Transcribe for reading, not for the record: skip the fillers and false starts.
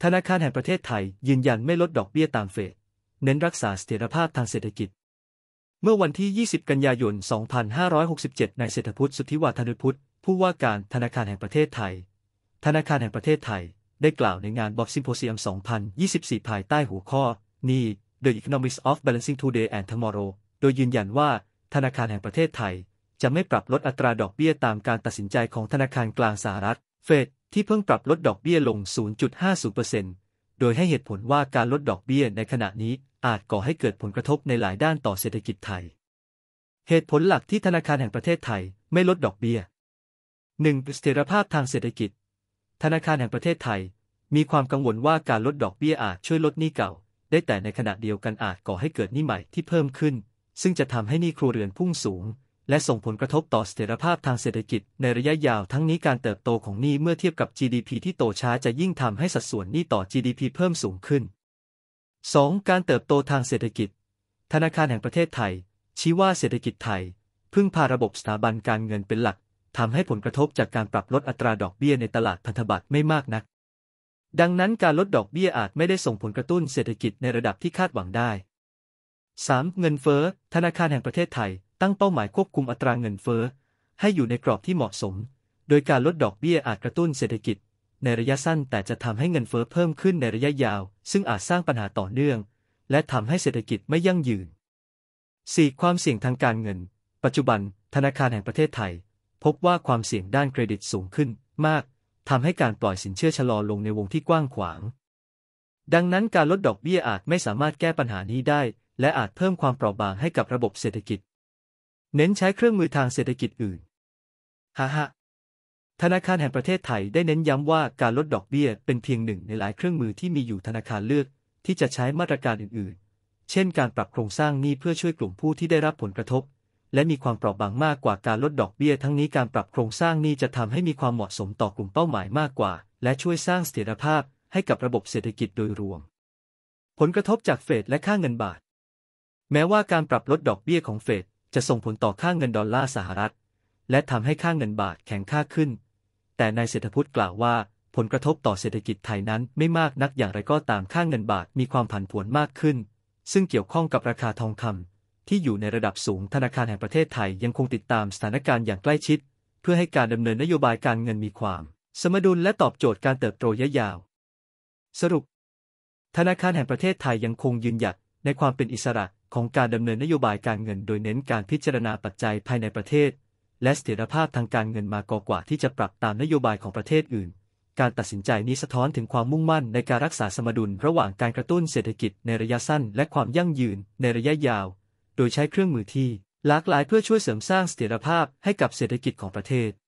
ธนาคารแห่งประเทศไทยยืนยันไม่ลดดอกเบี้ยตามเฟดเน้นรักษาเสถียรภาพทางเศรษฐกิจเมื่อวันที่ 20 กันยายน 2567 นายเศรษฐพุทธ สุทธิวาฒนุพุทธ ผู้ว่าการธนาคารแห่งประเทศไทย ธนาคารแห่งประเทศไทย ได้กล่าวในงานBOF Symposium 2024 ภายใต้หัวข้อ Need The Economics of Balancing Today and Tomorrow โดยยืนยันว่าธนาคารแห่งประเทศไทยจะไม่ปรับลดอัตราดอกเบี้ยตามการตัดสินใจของธนาคารกลางสหรัฐเฟดที่เพิ่งปรับลดดอกเบี้ยลง 0.50% โดยให้เหตุผลว่าการลดดอกเบี้ยในขณะนี้อาจก่อให้เกิดผลกระทบในหลายด้านต่อเศรษฐกิจไทยเหตุผลหลักที่ธนาคารแห่งประเทศไทยไม่ลดดอกเบี้ย 1. เสถียรภาพทางเศรษฐกิจธนาคารแห่งประเทศไทยมีความกังวลว่าการลดดอกเบี้ยอาจช่วยลดหนี้เก่าได้แต่ในขณะเดียวกันอาจก่อให้เกิดหนี้ใหม่ที่เพิ่มขึ้นซึ่งจะทำให้หนี้ครัวเรือนพุ่งสูงและส่งผลกระทบต่อเสถียรภาพทางเศรษฐกิจในระยะยาวทั้งนี้การเติบโตของหนี้เมื่อเทียบกับ GDP ที่โตช้าจะยิ่งทำให้สัดส่วนหนี้ต่อ GDP เพิ่มสูงขึ้น 2. การเติบโตทางเศรษฐกิจธนาคารแห่งประเทศไทยชี้ว่าเศรษฐกิจไทยพึ่งพาระบบสถาบันการเงินเป็นหลักทำให้ผลกระทบจากการปรับลดอัตราดอกเบี้ยในตลาดพันธบัตรไม่มากนักดังนั้นการลดดอกเบี้ยอาจไม่ได้ส่งผลกระตุ้นเศรษฐกิจในระดับที่คาดหวังได้ 3. เงินเฟ้อธนาคารแห่งประเทศไทยตั้งเป้าหมายควบคุมอัตราเงินเฟ้อให้อยู่ในกรอบที่เหมาะสมโดยการลดดอกเบี้ยอาจกระตุ้นเศรษฐกิจในระยะสั้นแต่จะทำให้เงินเฟ้อเพิ่มขึ้นในระยะยาวซึ่งอาจสร้างปัญหาต่อเนื่องและทำให้เศรษฐกิจไม่ยั่งยืน 4. ความเสี่ยงทางการเงินปัจจุบันธนาคารแห่งประเทศไทยพบว่าความเสี่ยงด้านเครดิตสูงขึ้นมากทำให้การปล่อยสินเชื่อชะลอลงในวงที่กว้างขวางดังนั้นการลดดอกเบี้ยอาจไม่สามารถแก้ปัญหานี้ได้และอาจเพิ่มความเปราะบางให้กับระบบเศรษฐกิจเน้นใช้เครื่องมือทางเศรษฐกิจอื่นธนาคารแห่งประเทศไทยได้เน้นย้ำว่าการลดดอกเบี้ยเป็นเพียงหนึ่งในหลายเครื่องมือที่มีอยู่ธนาคารเลือกที่จะใช้มาตรการอื่นๆเช่นการปรับโครงสร้างหนี้เพื่อช่วยกลุ่มผู้ที่ได้รับผลกระทบและมีความเปราะบางมากกว่าการลดดอกเบี้ยทั้งนี้การปรับโครงสร้างหนี้จะทำให้มีความเหมาะสมต่อกลุ่มเป้าหมายมากกว่าและช่วยสร้างเสถียรภาพให้กับระบบเศรษฐกิจโดยรวมผลกระทบจากเฟดและค่าเงินบาทแม้ว่าการปรับลดดอกเบี้ยของเฟดจะส่งผลต่อค่าเงินดอลลาร์สหรัฐและทำให้ค่าเงินบาทแข็งค่าขึ้นแต่นายเศรษฐพุทธกล่าวว่าผลกระทบต่อเศรษฐกิจไทยนั้นไม่มากนักอย่างไรก็ตามค่าเงินบาทมีความผันผวนมากขึ้นซึ่งเกี่ยวข้องกับราคาทองคำที่อยู่ในระดับสูงธนาคารแห่งประเทศไทยยังคงติดตามสถานการณ์อย่างใกล้ชิดเพื่อให้การดำเนินนโยบายการเงินมีความสมดุลและตอบโจทย์การเติบโตระยะยาวสรุปธนาคารแห่งประเทศไทยยังคงยืนหยัดในความเป็นอิสระของการดำเนินนโยบายการเงินโดยเน้นการพิจารณาปัจจัยภายในประเทศและเสถียรภาพทางการเงินมากกว่าที่จะปรับตามนโยบายของประเทศอื่นการตัดสินใจนี้สะท้อนถึงความมุ่งมั่นในการรักษาสมดุลระหว่างการกระตุ้นเศรษฐกิจในระยะสั้นและความยั่งยืนในระยะยาวโดยใช้เครื่องมือที่หลากหลายเพื่อช่วยเสริมสร้างเสถียรภาพให้กับเศรษฐกิจของประเทศ